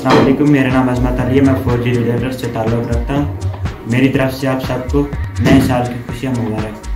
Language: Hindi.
अस्सलाम वालेकुम, मेरा नाम अज़मत अली है। मैं 4GRealtors से ताल्लुक़ रखता हूँ। मेरी तरफ से आप सबको नए साल की खुशियाँ मुबारक।